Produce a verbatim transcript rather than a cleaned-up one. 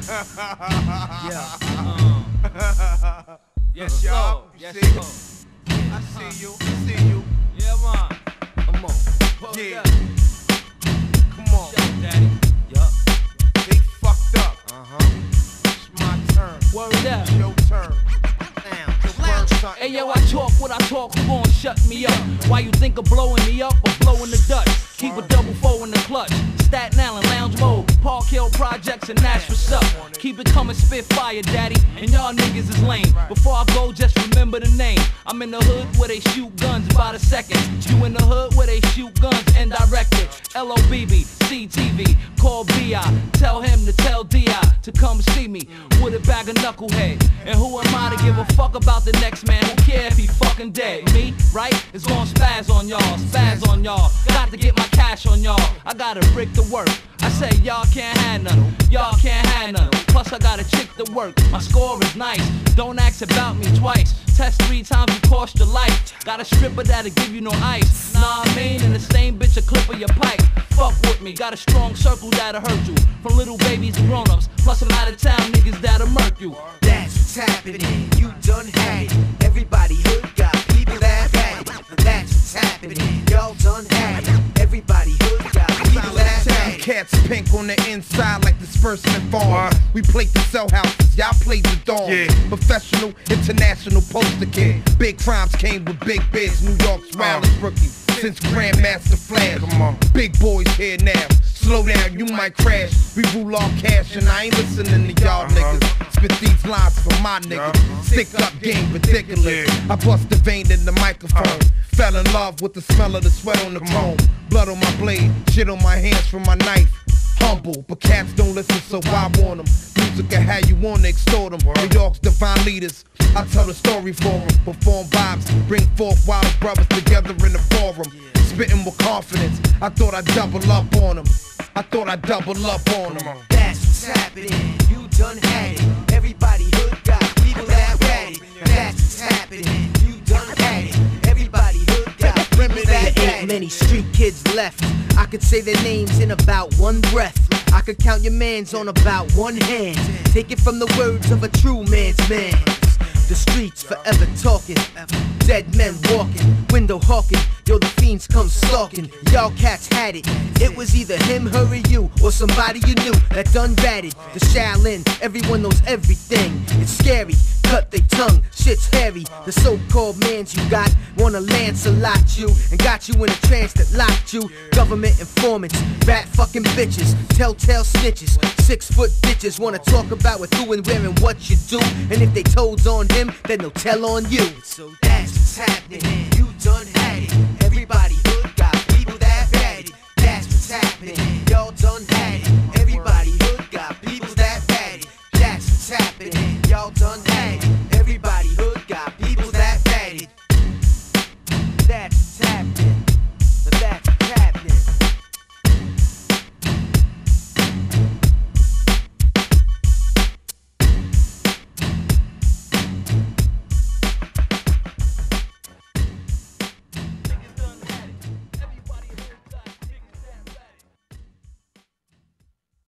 Yeah. Uh. Yes, Lord. Yes, Lord. I see you. I see you. Yeah, man. Come on. Pull Yeah. it up. Come on. Shut up, daddy. Yup. They fucked up. Uh-huh. It's my turn. Word up. It's your turn. Now, the word, son. Hey yo, I talk what I talk, who gon' shut me up? Why you think of blowing me up or blowing the Dutch? Keep a double four in the clutch. Staten Island, lounge mode, Park Hill Projects and Nashville sup. Keep it coming, spit fire, daddy, and y'all niggas is lame. Before I go, just remember the name. I'm in the hood where they shoot guns by the second. You in the hood where they shoot guns and direct it. L O B B, C T V, call B I. Tell him to tell D I to come see me with a bag of knucklehead. And who am I to give a fuck about the next man? Who care if he fucking dead? Me, right? It's gonna spaz on y'all, spaz on y'all. Got to get my cash on y'all. I got a brick to work. I say y'all can't have none, y'all can't have none. Plus I got a chick to work. My score is nice. Don't ask about me twice. Test three times, you cost your life. Got a stripper that'll give you no ice. Nah, I mean, and the same bitch a clip of your pipe. Fuck with me, got a strong circle that'll hurt you. From little babies to grown-ups, plus a lot of town niggas that'll murk you. That's what's happening, you done had it. Everybody hood got people that had it. That's what's happening, y'all done had it. Everybody hood got people that had it. Cats pink on the inside like disbursement farms. We played the cell houses, y'all played the dorms. Yeah. Professional, international poster kid. Big crimes came with big bids. New York's wildest rookie since Grandmaster Flash. Come on. Big boys here now. Slow down, you might crash. We rule all cash and I ain't listening to y'all niggas. Spit these lines for my niggas. Stick up game ridiculous. I bust the vein in the microphone. Fell in love with the smell of the sweat on the chrome. Blood on my blade, shit on my hands from my knife. Humble, but cats don't listen, so I warn them. Music can how you wanna extort them. New York's divine leaders, I tell the story for them. Perform vibes, bring forth wild brothers together in the forum. Spitting with confidence, I thought I'd double up on them. I thought I'd double up on them. That's what's happening, you done had it. Everybody hood got people that had it. That's what's happening, you done had it. Everybody hood got people that had it. There ain't many street kids left. I could say their names in about one breath. I could count your mans on about one hand. Take it from the words of a true man's man. The streets forever talking, dead men walking, window hawking. Yo, the fiends come stalking. Y'all cats had it. It was either him, her, or you, or somebody you knew that done ratted. The Shaolin, everyone knows everything. It's scary, cut their tongue, shit's hairy. The so-called mans you got wanna Lancelot you and got you in a trance that locked you. Government informants, rat fucking bitches, telltale snitches, six foot bitches wanna talk about with who and where and what you do. And if they told on him, then they'll tell on you. So that's what's happening. You done